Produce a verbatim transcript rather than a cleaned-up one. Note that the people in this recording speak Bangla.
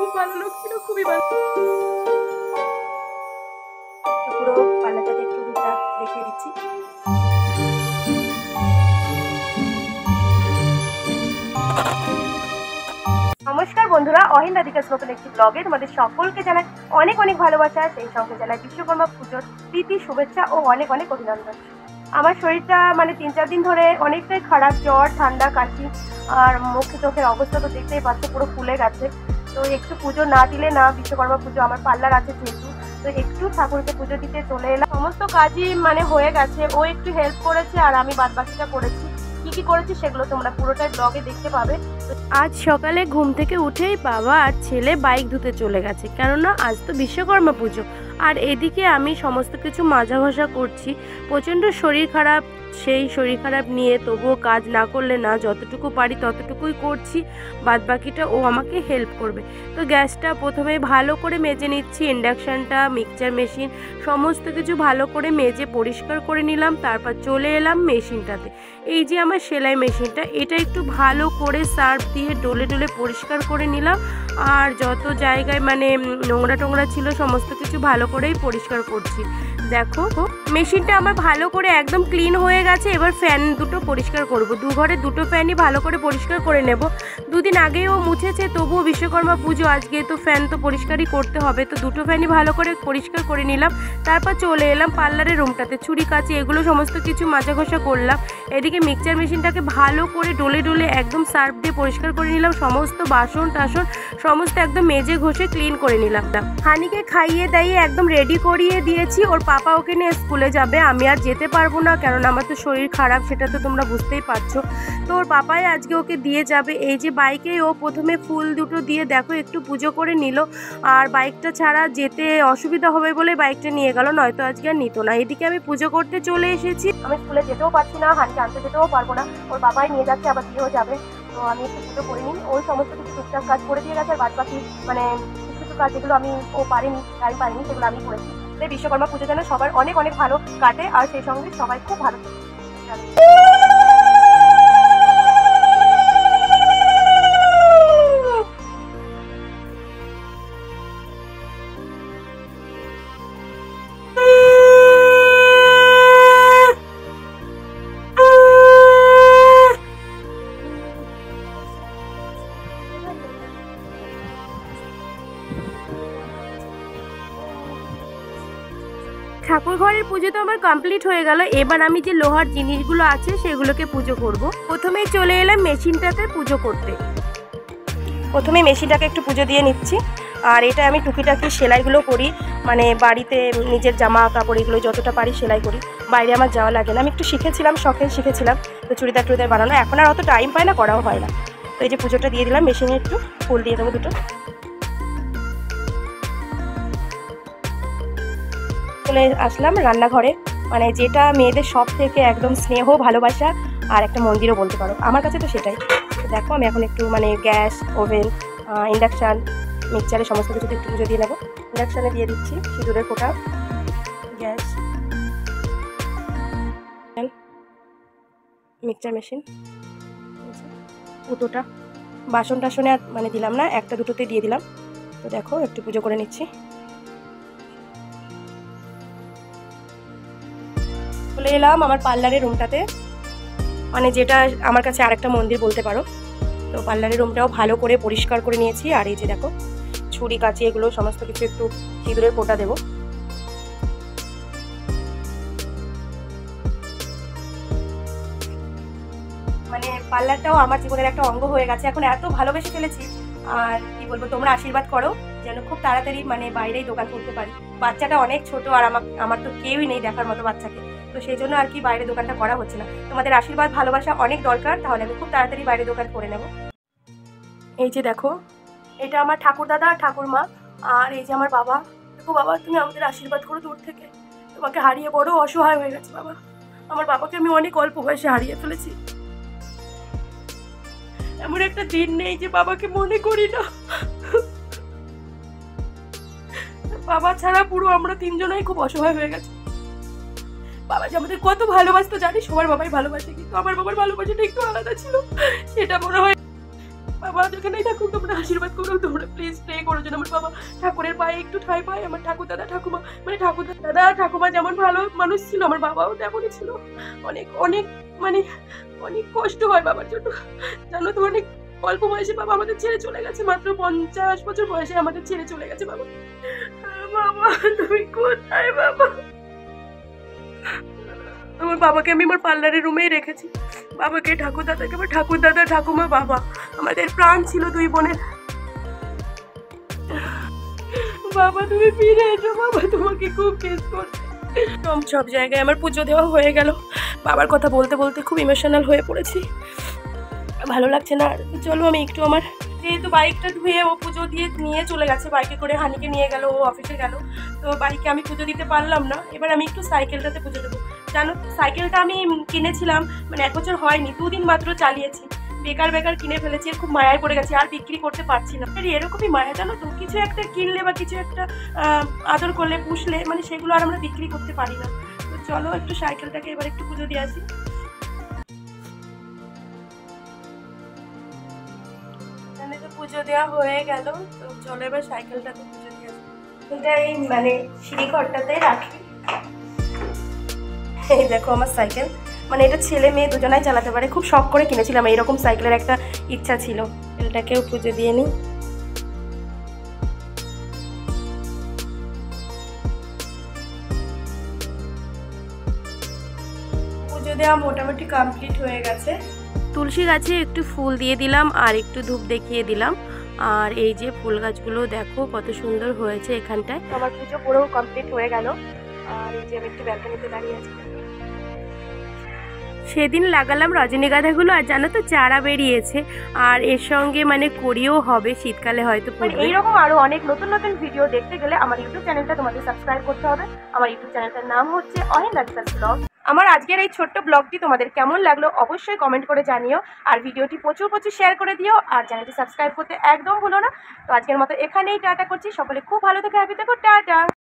খুব ভালো লোক ছিল, খুবই ভালো। পুরো পার্লারটাতে একটু রূপটা দেখিয়ে দিচ্ছি। নমস্কার বন্ধুরা, অহিন রাধিকাস নতুন একটি ব্লগে তোমাদের সকলকে জানাই অনেক অনেক ভালোবাসা, সেই সঙ্গে জানাই বিশ্বকর্মা পুজোর প্রীতি শুভেচ্ছা ও অনেক অনেক অভিনন্দন। আমার শরীরটা মানে তিন চার দিন ধরে অনেকটাই খারাপ, জ্বর, ঠান্ডা, কাশি, আর মুখে চোখের অবস্থা তো দেখতেই পাচ্ছ, পুরো ফুলে গেছে। তো একটু পুজো না দিলে না, বিশ্বকর্মা পুজো আমার পার্লার আছে যেহেতু, তো একটু ঠাকুরকে পুজো দিতে চলে এলাম। সমস্ত কাজই মানে হয়ে গেছে, ও একটু হেল্প করেছে আর আমি বাদ বাকিটা করেছি। কি কি করেছি সেগুলো তোমরা পুরোটাই ব্লগে দেখতে পাবে। আজ সকালে ঘুম থেকে উঠেই বাবা আর ছেলে বাইক ধুতে চলে গেছে, কেননা আজ তো বিশ্বকর্মা পুজো। আর এদিকে আমি সমস্ত কিছু মাজা ঘষা করছি। প্রচণ্ড শরীর খারাপ, সেই শরীর খারাপ নিয়ে তবুও কাজ না করলে না, যতটুকু পারি ততটুকুই করছি, বাদ বাকিটা ও আমাকে হেল্প করবে। তো গ্যাসটা প্রথমে ভালো করে মেজে নিচ্ছি, ইন্ডাকশানটা, মিক্সচার মেশিন সমস্ত কিছু ভালো করে মেজে পরিষ্কার করে নিলাম। তারপর চলে এলাম মেশিনটাতে। এই যে আমার সেলাই মেশিনটা, এটা একটু ভালো করে সার্ফ দিয়ে ডলে ডলে পরিষ্কার করে নিলাম। আর যত জায়গায় মানে নোংরা টোংরা ছিল সমস্ত কিছু ভালো করেই পরিষ্কার করছি। দেখো মেশিনটা আমার ভালো করে একদম ক্লিন হয়ে গেছে। এবার ফ্যান দুটো পরিষ্কার করব, দু ঘরে দুটো ফ্যানই ভালো করে পরিষ্কার করে নেব। দুদিন আগেও মুছেছে, তবুও বিশ্বকর্মা পুজো আজকে, তো ফ্যান তো পরিষ্কারই করতে হবে। তো দুটো ফ্যানই ভালো করে পরিষ্কার করে নিলাম। তারপর চলে এলাম পার্লারের রুমটাতে, ছুরি কাঁচি এগুলো সমস্ত কিছু মাজা ঘষা করলাম। এদিকে মিক্সচার মেশিনটাকে ভালো করে ডলে ডলে একদম সার্ফ দিয়ে পরিষ্কার করে নিলাম। সমস্ত বাসন টাসন সমস্ত একদম মেজে ঘষে ক্লিন করে নিলাম। হানিকে খাইয়ে দাইয়ে একদম রেডি করিয়ে দিয়েছি। ওর পাপা ওকে নিয়ে স্কুলে যাবে, আমি আর যেতে পারবো না, কারণ আমার তো শরীর খারাপ, সেটা তো তোমরা বুঝতেই পারছো। তো ওর পাপাই আজকে ওকে দিয়ে যাবে। এই যে বাইকে ও প্রথমে ফুল দুটো দিয়ে দেখো একটু পুজো করে নিল। আর বাইকটা ছাড়া যেতে অসুবিধা হবে বলে বাইকটা নিয়ে গেল, নয়তো আজকে আর নিত না। এদিকে আমি পুজো করতে চলে এসেছি। আমি স্কুলে যেতেও পারছি না, হানিকে আনতে যেতেও পারবো না, ওর বাবাই নিয়ে যাচ্ছে, আবার দিয়েও যাবে। তো আমি একটু পুজো করে নিই। ওই সমস্ত কিছু টুকটাক কাজ করে দিয়ে গেছে, আর বাদ বাকি মানে কিছু কিছু কাজ যেগুলো আমি ও পারিনি, টাইম পারিনি, সেগুলো আমি করেছি। তাই বিশ্বকর্মা পুজো যেন সবার অনেক অনেক ভালো কাটে, আর সেই সঙ্গে সবাই খুব ভালো থাকে। ঠাকুর ঘরের পুজো তো আমার কমপ্লিট হয়ে গেল। এবার আমি যে লোহার জিনিসগুলো আছে সেগুলোকে পুজো করব। প্রথমেই চলে এলাম মেশিনটাতে পুজো করতে। প্রথমে মেশিনটাকে একটু পুজো দিয়ে নিচ্ছি। আর এটা আমি টুকিটাকি সেলাইগুলো করি, মানে বাড়িতে নিজের জামা কাপড় এগুলো যতটা পারি সেলাই করি, বাইরে আমার যাওয়া লাগে না। আমি একটু শিখেছিলাম, শখে শিখেছিলাম, তো চুড়িদার টুড়িদার বানানো, এখন আর অত টাইম পায় না, করাও হয় না। তো এই যে পুজোটা দিয়ে দিলাম, মেশিনে একটু ফুল দিয়ে দেবো দুটো। চলে আসলাম রান্নাঘরে, মানে যেটা মেয়েদের সব থেকে একদম স্নেহ, ভালোবাসা আর একটা মন্দিরও বলতে পারো, আমার কাছে তো সেটাই। দেখো আমি এখন একটু মানে গ্যাস, ওভেন, ইন্ডাকশান, মিক্সচারে সমস্ত কিছুতে একটু পুজো দিয়ে নেবো। ইন্ডাকশানে দিয়ে দিচ্ছি সিঁদুরের ফোঁটা, গ্যাস, মিক্সচার মেশিন, উটোটা, বাসন টাসনে আর মানে দিলাম না, একটা দুটোতে দিয়ে দিলাম। তো দেখো একটু পুজো করে নিচ্ছি। চলে এলাম আমার পার্লারের রুমটাতে, মানে যেটা আমার কাছে আরেকটা মন্দির বলতে পারো। তো পার্লারের রুমটাও ভালো করে পরিষ্কার করে নিয়েছি। আর এই যে দেখো ছুরি কাঁচি এগুলো সমস্ত কিছু একটু সিঁদুরের ফোঁটা দেবো। মানে পার্লারটাও আমার জীবনের একটা অঙ্গ হয়ে গেছে, এখন এত ভালোবেসে ফেলেছি। আর কি বলবো, তোমরা আশীর্বাদ করো যেন খুব তাড়াতাড়ি মানে বাইরেই দোকান করতে পারি। বাচ্চাটা অনেক ছোট, আর আমার আমার তো কেউই নেই দেখার মতো বাচ্চাকে, তো সেই জন্য আর কি বাইরে দোকানটা করা হচ্ছে না। তোমাদের আশীর্বাদ ভালোবাসা অনেক দরকার, তাহলে আমি খুব তাড়াতাড়ি বাইরে দোকান করে নেব। এই যে দেখো এটা আমার ঠাকুর দাদা আর ঠাকুরমা, আর এই যে আমার বাবা। দেখো বাবা, তুমি আমাদের আশীর্বাদ করো দূর থেকে, তোমাকে হারিয়ে বড় অসহায় হয়ে গেছে বাবা। আমার বাবাকে আমি অনেক অল্প বয়সে হারিয়ে ফেলেছি। এমন একটা দিন নেই যে বাবাকে মনে করি না। বাবা ছাড়া পুরো আমরা তিনজনই খুব অসহায় হয়ে গেছে। বাবা যে আমাদের কত ভালোবাসতো জানি, সবার বাবাই ভালোবাসে, কিন্তু আমার বাবার ভালোবাসাটা একটু আলাদা ছিল। সেটা মনে হয় বাবা যেখানেই থাকুক তোমরা আশীর্বাদ করো, তোমরা প্লিজ প্রে করো যেন আমার বাবা ঠাকুরের পায়ে একটু ঠাঁই পায়। আমার ঠাকুর দাদা ঠাকুমা মানে ঠাকুর দাদা ঠাকুমা যেমন ভালো মানুষ ছিল, আমার বাবাও তেমনই ছিল। অনেক অনেক মানে অনেক কষ্ট হয় বাবার জন্য, জানো তো। অনেক অল্প বয়সে বাবা আমাদের ছেড়ে চলে গেছে, মাত্র পঞ্চাশ বছর বয়সে আমাদের ছেড়ে চলে গেছে বাবা। বাবা তুমি কোথায় বাবা? আমার বাবাকে আমি আমার পার্লারের রুমেই রেখেছি, বাবাকে ঠাকুর দাদাকে আমার ঠাকুর দাদা ঠাকুমা বাবা আমাদের প্রাণ ছিল দুই বোনের। বাবা তুমি ফিরে এসো বাবা, তোমাকে খুব মিস করছি। সব জায়গায় আমার পুজো দেওয়া হয়ে গেল, বাবার কথা বলতে বলতে খুব ইমোশনাল হয়ে পড়েছি, ভালো লাগছে না। চলো আমি একটু আমার যেহেতু বাইকটা ধুয়ে ও পুজো দিয়ে নিয়ে চলে গেছে, বাইকে করে হানিকে নিয়ে গেল, ও অফিসে গেল, তো বাইকে আমি পুজো দিতে পারলাম না। এবার আমি একটু সাইকেলটাতে পুজো দেবো। জানো সাইকেলটা আমি কিনেছিলাম মানে এক বছর হয়নি, দুদিন মাত্র চালিয়েছি, বেকার বেকার কিনে ফেলেছি, খুব মায়ায় পড়ে গেছি, আর বিক্রি করতে পারছি না। এরকমই মায়া জানো তো, কিছু একটা কিনলে বা কিছু একটা আদর করলে পুষলে মানে সেগুলো আর আমরা বিক্রি করতে পারি না। তো চলো একটু সাইকেলটাকে এবার একটু পুজো দিয়ে আসি। পুজো দেওয়া হয়ে গেল, তো চলো এবার সাইকেলটাতে পুজো দিয়ে আসি। এটা এই মানে সিঁড়ি ঘরটাতে রাখি। এই দেখো আমার সাইকেল, মানে এটা ছেলে মেয়ে দুজনাই চালাতে পারে, খুব শখ করে কিনেছিলাম, এইরকম সাইকেলের একটা ইচ্ছা ছিল। এটাকেও পুজো দিয়ে নিই। পুজো দেওয়া মোটামুটি কমপ্লিট হয়ে গেছে। তুলসী গাছে একটু ফুল দিয়ে দিলাম আর একটু ধূপ দেখিয়ে দিলাম। আর এই যে ফুল গাছগুলো দেখো কত সুন্দর হয়েছে এখানটায়। আমার পুজো পুরো কমপ্লিট হয়ে গেল। আর এই যে আমি একটু ব্যালকনিতে দাঁড়িয়ে আছি। সেদিন লাগালাম রজনীগন্ধাগুলো, আর জানো তো চারা বেরিয়েছে, আর এর সঙ্গে মানে করিও হবে শীতকালে হয়তো। এইরকম আরো অনেক নতুন নতুন ভিডিও দেখতে গেলে আমার ইউটিউব চ্যানেলটা তোমাদের সাবস্ক্রাইব করতে হবে। আমার ইউটিউব চ্যানেলটার নাম হচ্ছে অহিন রাধিকাস ব্লগ। আমার আজকের এই ছোট্ট ব্লগটি তোমাদের কেমন লাগলো অবশ্যই কমেন্ট করে জানিও, আর ভিডিওটি প্রচুর প্রচুর শেয়ার করে দিও, আর চ্যানেলটি সাবস্ক্রাইব করতে একদম ভুলো না। তো আজকের মতো এখানেই টাটা করছি, সকলে খুব ভালো থেকো, হ্যাপি থেকো, টাটা।